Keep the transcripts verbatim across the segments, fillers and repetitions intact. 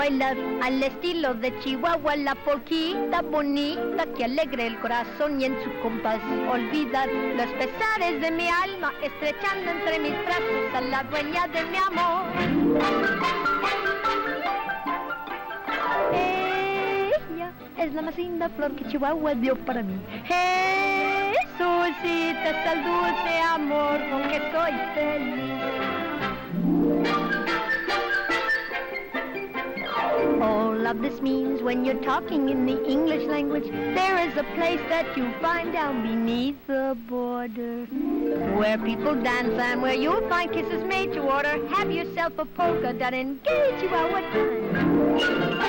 bailar al estilo de Chihuahua, la polquita bonita que alegre el corazón y en su compás olvidar los pesares de mi alma, estrechando entre mis brazos a la dueña de mi amor. Ella es la más linda flor que Chihuahua dio para mí. Jesucita es el dulce amor con que soy feliz. All of this means when you're talking in the English language, there is a place that you find down beneath the border, where people dance and where you'll find kisses made to order. Have yourself a polka dot and gay Chihuahua time.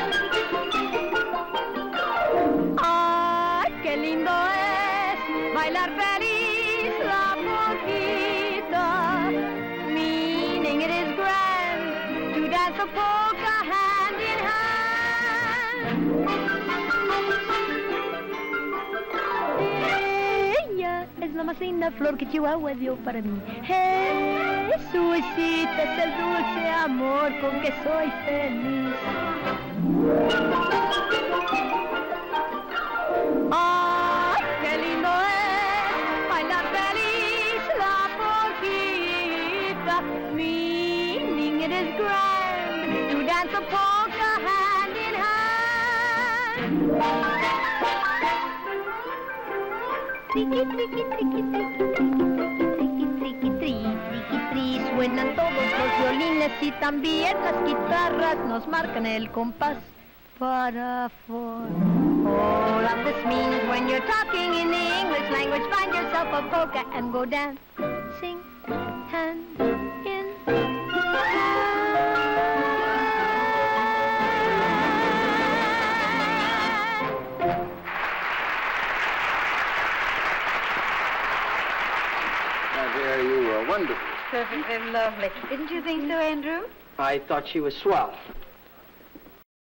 Ay, qué lindo es bailar feliz la polquita, meaning it is grand to dance a polka hand in hand. Ella es la más linda flor que Chihuahua dio para mí. Jesucita es el dulce amor con que soy feliz. ¡Ay, qué lindo es bailar feliz la polquita! Meaning it is grand to dance a polka hand in hand. Triqui, triqui, triqui, triqui, triqui, triqui, triqui, triqui, tri. Suenan todos los violines y también las guitarras nos marcan el compás para for. All of this means when you're talking in the English language, find yourself a polka and go dance, sing, hand in hand. My dear, you were wonderful. Perfectly lovely. Didn't you think so, Andrew? I thought she was swell.